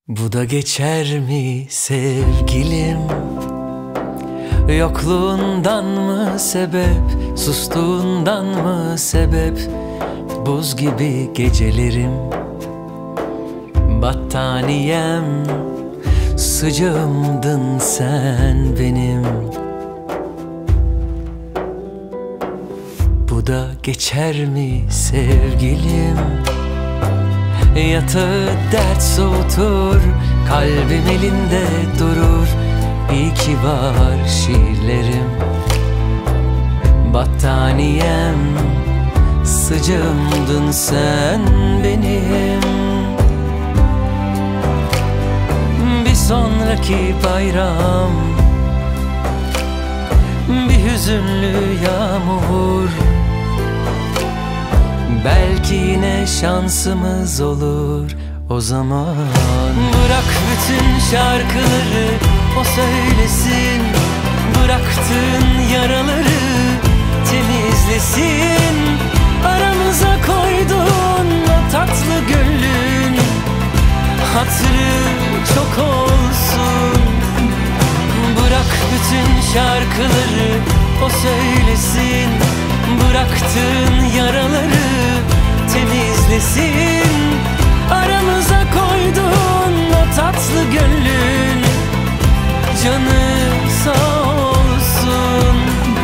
Bu da geçer mi sevgilim? Yokluğundan mı sebep, sustuğundan mı sebep? Buz gibi gecelerim, battaniyem, sıcağımdın sen benim. Bu da geçer mi sevgilim? Yatağı dert soğutur, kalbim elinde durur. İyi ki var şiirlerim, battaniyem, sıcağımdın sen benim. Bir sonraki bayram, bir hüzünlü yağmur, belki yine şansımız olur o zaman. Bırak bütün şarkıları o söylesin, bıraktığın yaraları temizlesin. Aramıza koyduğun o tatlı gönlün hatırı çok olsun. Bırak bütün şarkıları o söylesin, bıraktığın yaraları temizlesin. Aramıza koyduğun o tatlı gönlün canı sağ olsun.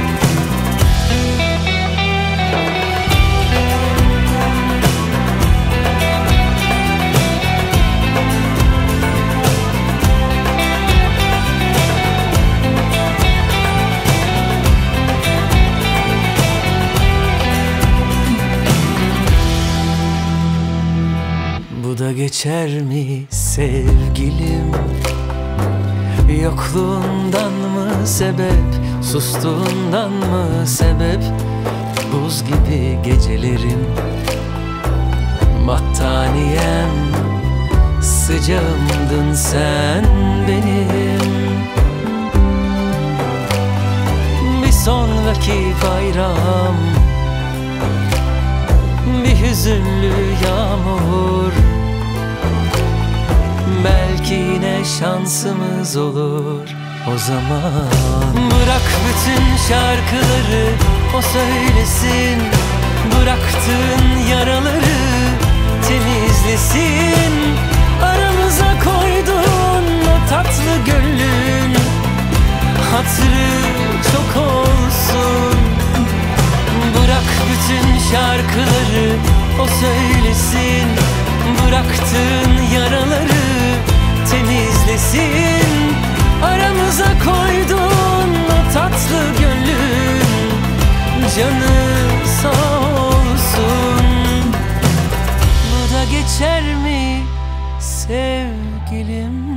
Bu da geçer mi sevgilim? Yokluğundan mı sebep, sustuğundan mı sebep? Buz gibi gecelerim, battaniyem, sıcağımdın sen benim. Bir sonraki bayram, bir hüzünlü yağmur, belki yine şansımız olur o zaman. Bırak bütün şarkıları o söylesin, bıraktığın yaraları temizlesin. Aramıza koyduğun o tatlı gönlün hatırı çok olsun. Bırak bütün şarkıları o söylesin, bıraktığın yaraları temizlesin. Aramıza koyduğun o tatlı gönlün canı sağ olsun. Bu da geçer mi sevgilim?